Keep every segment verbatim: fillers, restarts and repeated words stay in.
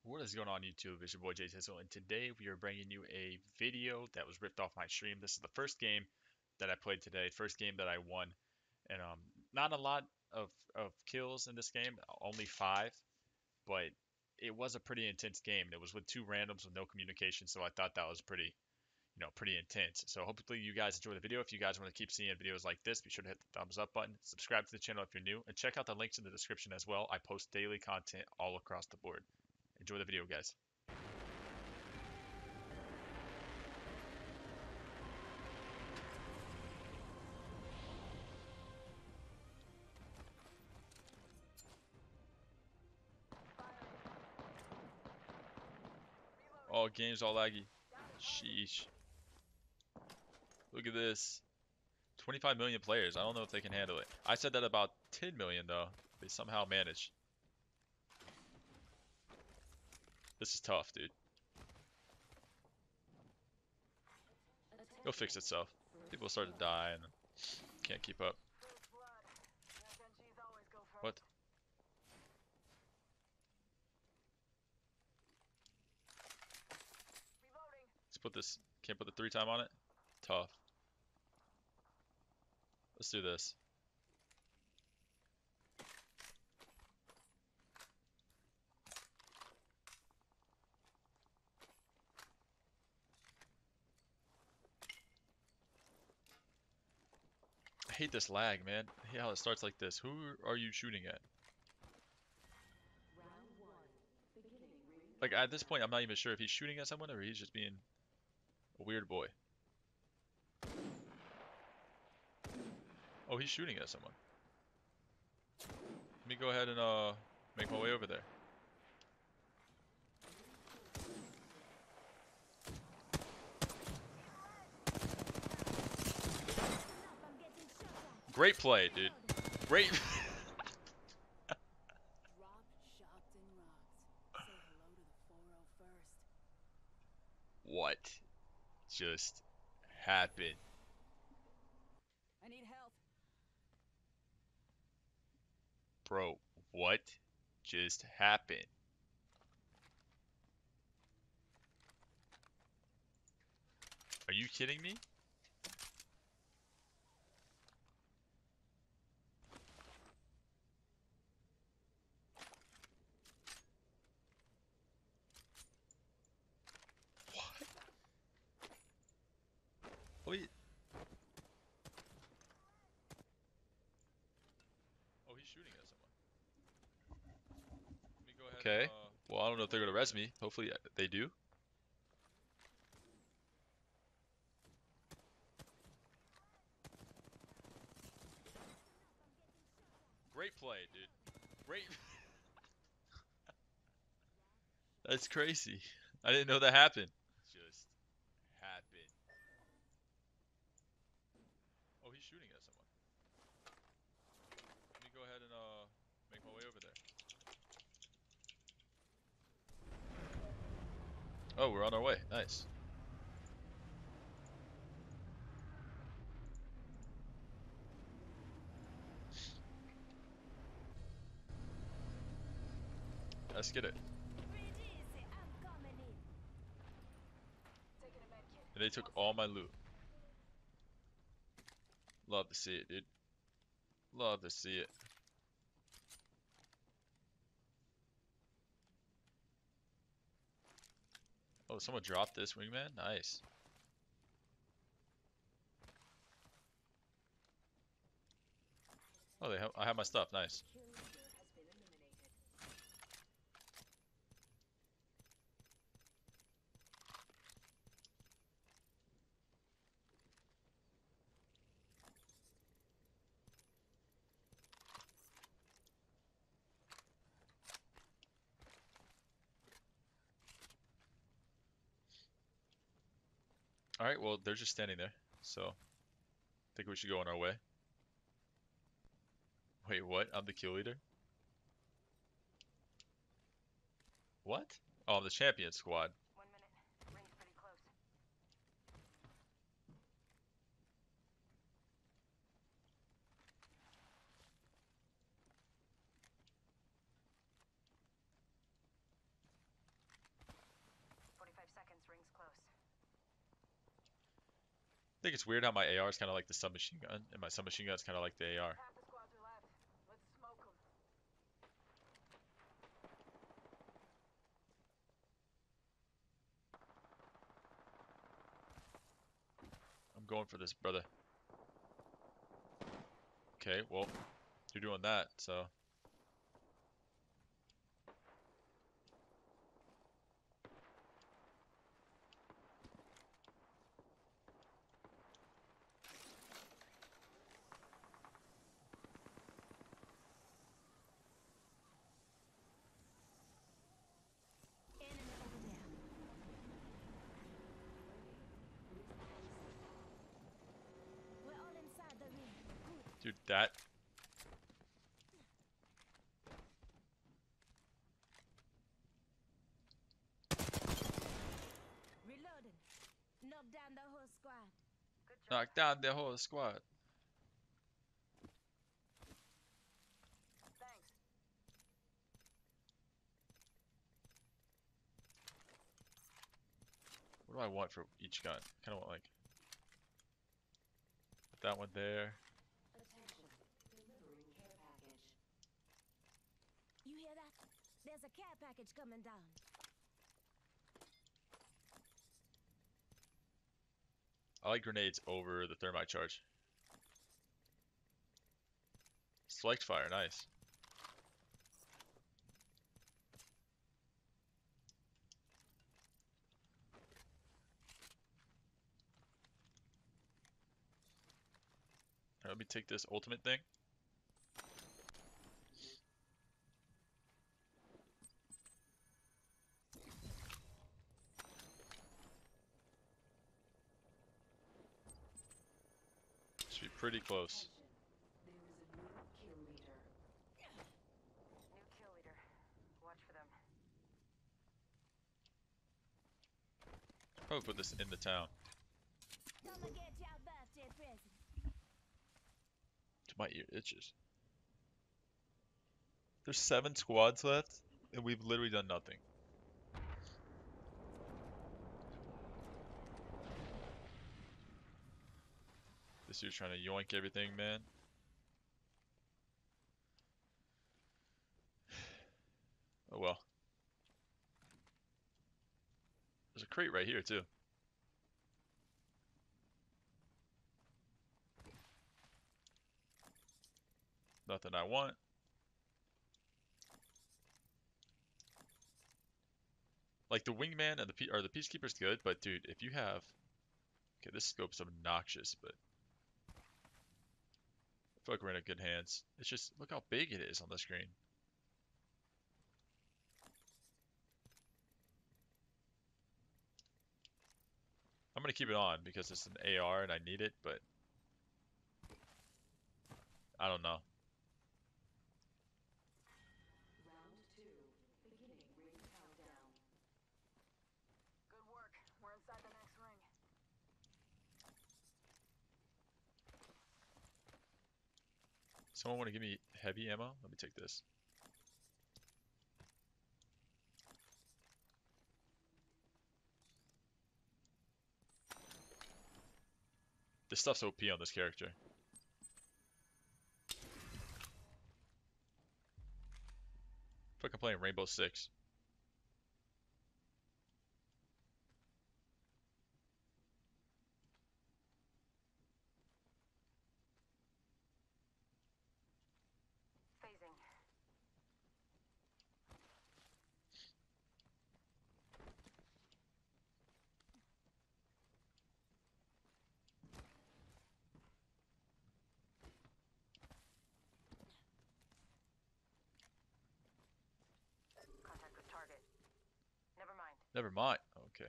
What is going on YouTube? It's your boy Jay Tizzle, and today we are bringing you a video that was ripped off my stream. This is the first game that I played today, first game that I won, and um, not a lot of, of kills in this game, only five, but it was a pretty intense game. It was with two randoms with no communication, so I thought that was pretty, you know, pretty intense. So hopefully you guys enjoy the video. If you guys want to keep seeing videos like this, be sure to hit the thumbs up button, subscribe to the channel if you're new, and check out the links in the description as well. I post daily content all across the board. Enjoy the video, guys. Oh, game's all laggy. Sheesh. Look at this. twenty-five million players. I don't know if they can handle it. I said that about ten million, though. They somehow managed. This is tough, dude. It'll fix itself. People start to die and can't keep up. What? Let's put this. Can't put the three time on it? Tough. Let's do this. I hate this lag, man. I hate how it starts like this. Who are you shooting at? Like, at this point, I'm not even sure if he's shooting at someone or he's just being a weird boy. Oh, he's shooting at someone. Let me go ahead and uh make my way over there. Great play, dude. Great. What just happened? I need help. Bro, what just happened? Are you kidding me? What? Wait. Oh, he's shooting at someone. Let me go ahead. Okay. And, uh, well, I don't know if they're gonna res me. Hopefully uh, they do. Great play, dude. Great. That's crazy. I didn't know that happened. Just happened. Oh, he's shooting at someone. Let me go ahead and uh make my way over there. Oh, we're on our way. Nice. Let's get it. And they took all my loot. Love to see it, dude. Love to see it. Oh, someone dropped this wingman? Nice. Oh, they have, I have my stuff. Nice. Alright, well, they're just standing there. So, I think we should go on our way. Wait, what? I'm the kill leader? What? Oh, I'm the champion squad. One minute. Ring's pretty close. think it's weird how my A R is kind of like the submachine gun, and my submachine gun is kind of like the A R. Half the squads are left. Let's smoke them. I'm going for this, brother. Okay, well, you're doing that, so. Enemy over there. We're all inside the ring. Good. Dude, that. Reloading. Knock down the whole squad. Good job. Knocked down the whole squad. Thanks. What do I want for each gun? Kind of want like. Put that one there. Attention, delivering care package. You hear that? There's a care package coming down. I like grenades over the thermite charge. Select fire, nice. Alright, let me take this ultimate thing. Should be pretty close. Attention, there is a new kill leader. New kill leader. Watch for them. Probably put this in the town. Come and get your birthday present. My ear itches. There's seven squads left, and we've literally done nothing. This dude's trying to yoink everything, man. Oh well. There's a crate right here, too. Nothing I want. Like the wingman and the pe or the peacekeeper's good, but dude, if you have, okay, this scope's obnoxious, but I feel like we're in a good hands. It's just look how big it is on the screen. I'm gonna keep it on because it's an A R and I need it, but I don't know. Round two, beginning ring countdown. Good work. We're inside the next ring. Someone want to give me heavy ammo? Let me take this. This stuff's O P on this character. I feel like I'm playing Rainbow Six. Phasing. Contact with target. Never mind. Never mind. Okay.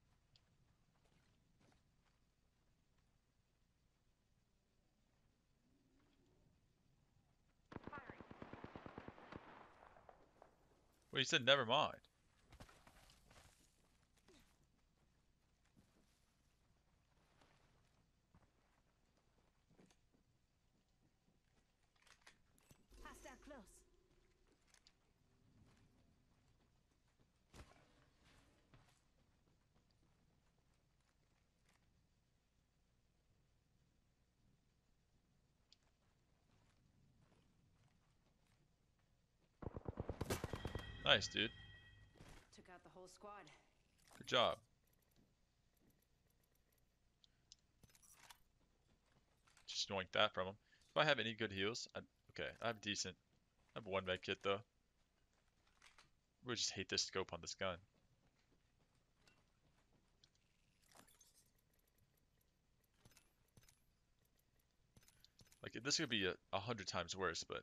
Firing. Well, you said never mind. Hostile close. Nice, dude. Took out the whole squad. Good job. Just yoink that from him. Do I have any good heals? I, okay, I have decent. I have one med kit though. We just hate this scope on this gun. Like this could be a, a hundred times worse, but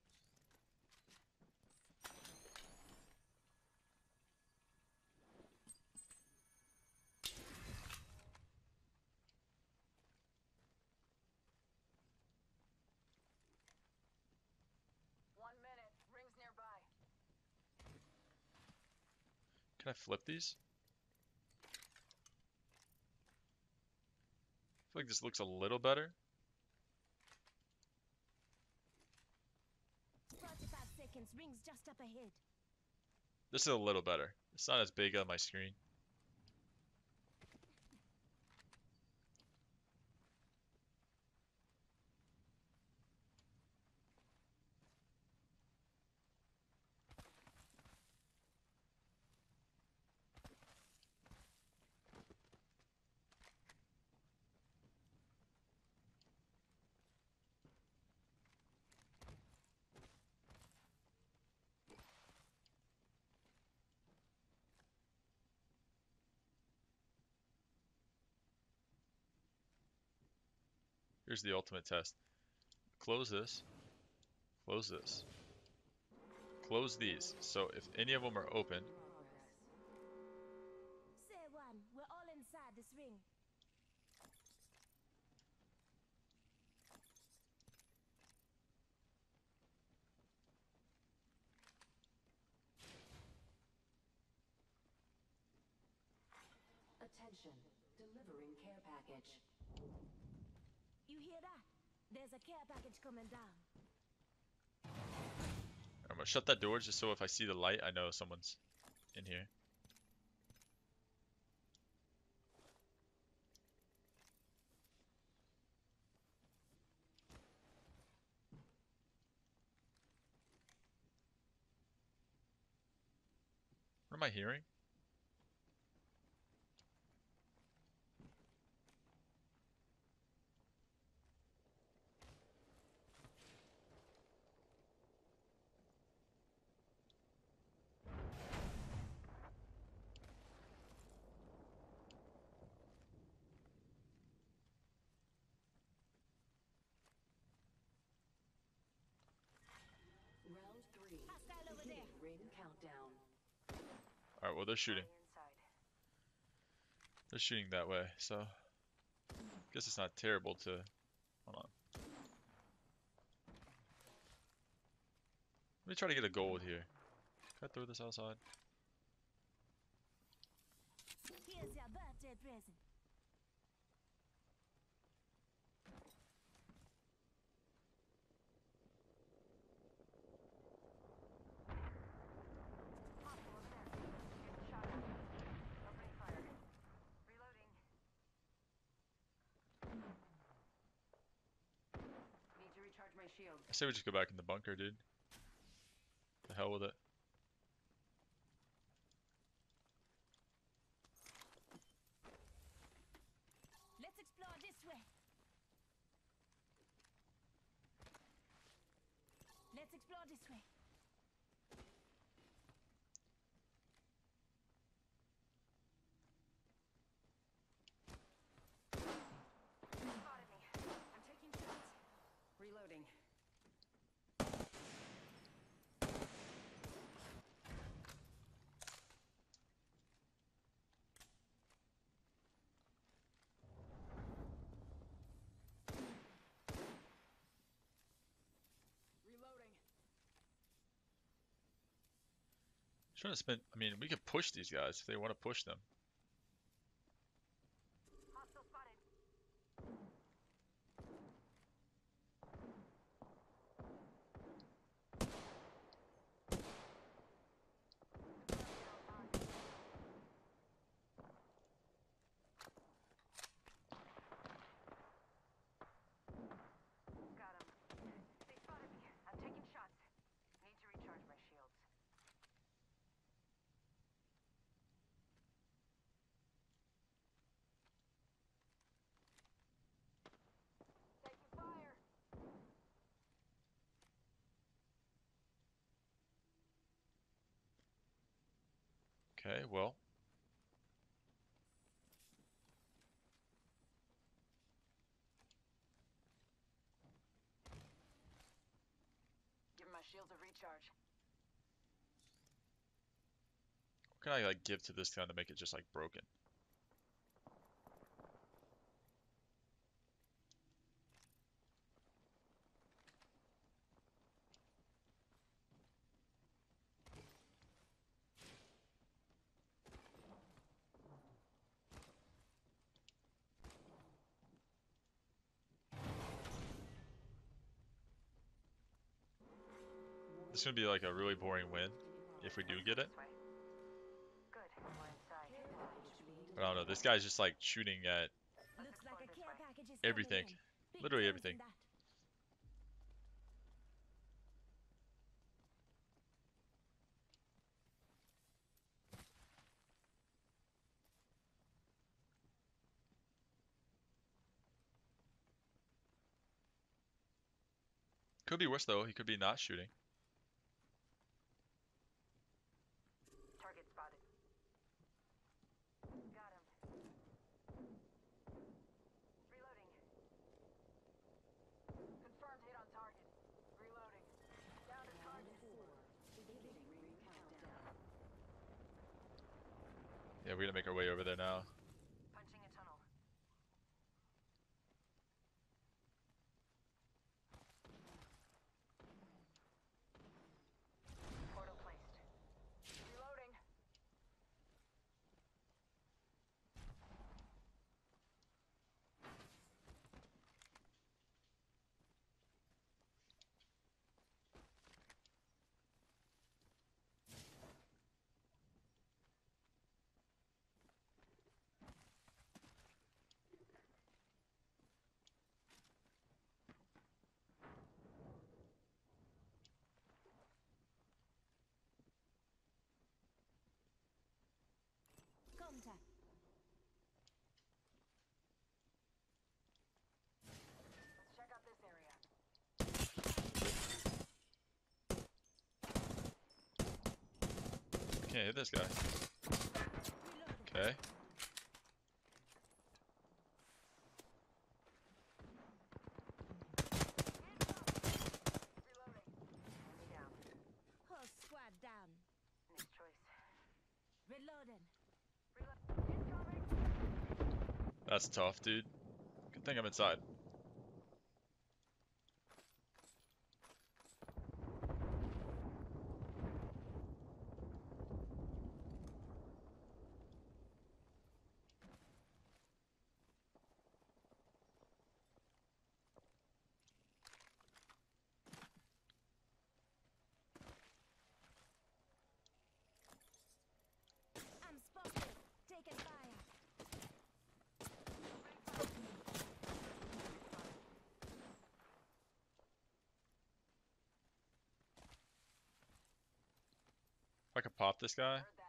One minute. Rings nearby. can I flip these? I feel like this looks a little better. forty-five seconds. Rings just up ahead. This is a little better. It's not as big on my screen. Here's the ultimate test. Close this. Close this. Close these. So if any of them are open, Say one. We're all inside this ring. Attention. Delivering care package. You hear that? There's a care package coming down. I'm gonna shut that door just so if I see the light, I know someone's in here. What am I hearing? Round three. Hostile over Beginning there. ring countdown. Alright, well they're shooting. Inside. They're shooting that way, so guess it's not terrible to hold on. Let me try to get a gold here. Can I throw this outside? Here's your birthday present. Need to recharge my shield. I say we just go back in the bunker, dude. The hell with it. Let's explore this way. Let's explore this way. Spotted me. I'm taking shots. Reloading. Reloading. Trying to spend. I mean, we could push these guys if they want to push them. Hostile spotted. Got him. They spotted me. I'm taking shots. Need to recharge my shields. Okay, well. Give my shields a recharge. What can I like give to this gun to make it just like broken? This is gonna be like a really boring win if we do get it. Good. We're inside. But I don't know. This guy's just like shooting at Looks like a care package is everything. coming in. Big Literally things everything. in that. Could be worse though. He could be not shooting. Target spotted. Got him. Reloading. Confirmed hit on target. Reloading. Down to target. Yeah, we're gonna make our way over there now. Punching a tunnel. Portal placed. Reloading. Contact. Let's check out this area. Can't hit this guy. Okay. Reloading. Enemy down. Whole squad down. Next choice. Reloading. Reload. Incoming. That's tough, dude. Good thing I'm inside. I'm spotted. Taking fire. If I could pop this guy. Heard that.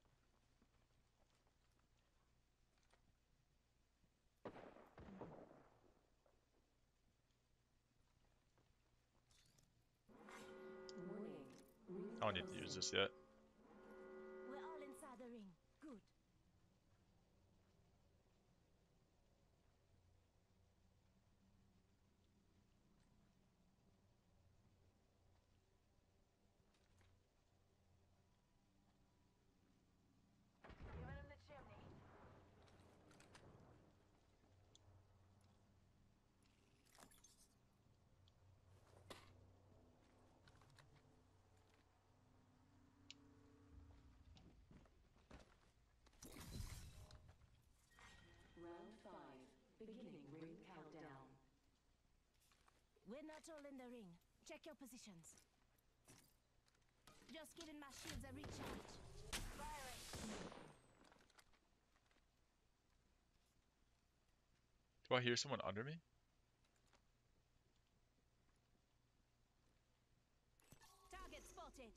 I don't need to use this yet. We're all inside the ring. Good. Giving him the chimney. Round five, beginning ring countdown. We're not all in the ring. Check your positions. Just giving my shields a recharge. Firing. Do I hear someone under me? Target spotted.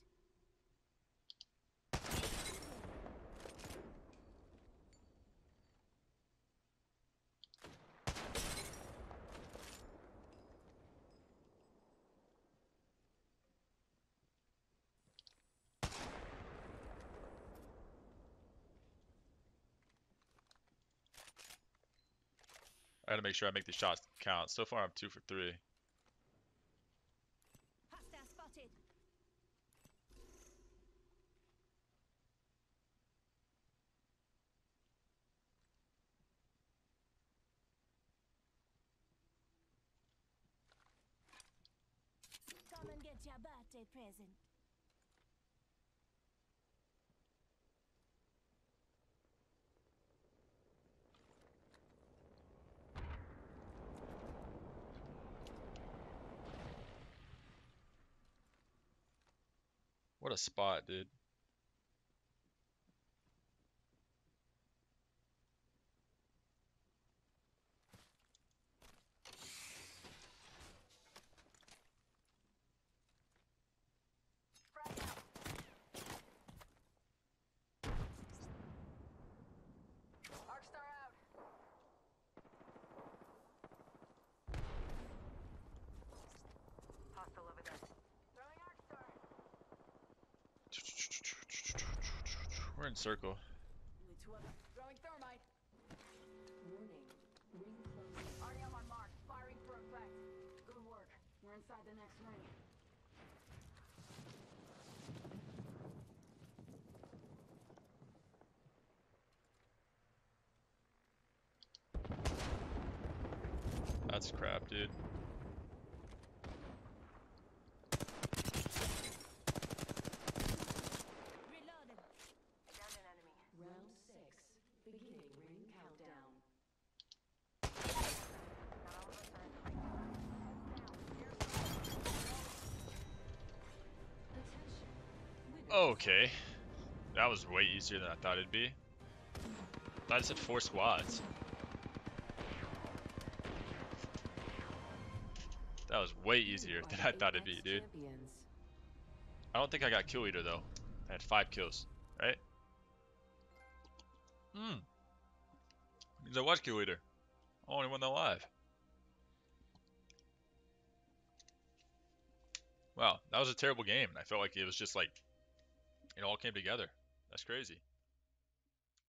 I gotta make sure I make the shots count. So far, I'm two for three. Hostile spotted. Come and get your birthday present. What a spot, dude. Frag out. Arc star out. Hostile over there. Throwing arc star. We're in circle. Which one? Throwing thermite. Warning. Ring closing. R E M on mark. Firing for effect. Good work. We're inside the next ring. That's crap, dude. Reloaded. I downed an enemy. Round six. Beginning ring countdown. Not all of us are in the ring. Heads down. Here's Attention. Winners. Okay. That was way easier than I thought it'd be. I thought it said four squads. That was way easier than I thought it'd be, dude. Champions. I don't think I got kill leader though. I had five kills, right? Hmm. Means I was kill leader. Only one alive. Wow, that was a terrible game. I felt like it was just like it all came together. That's crazy.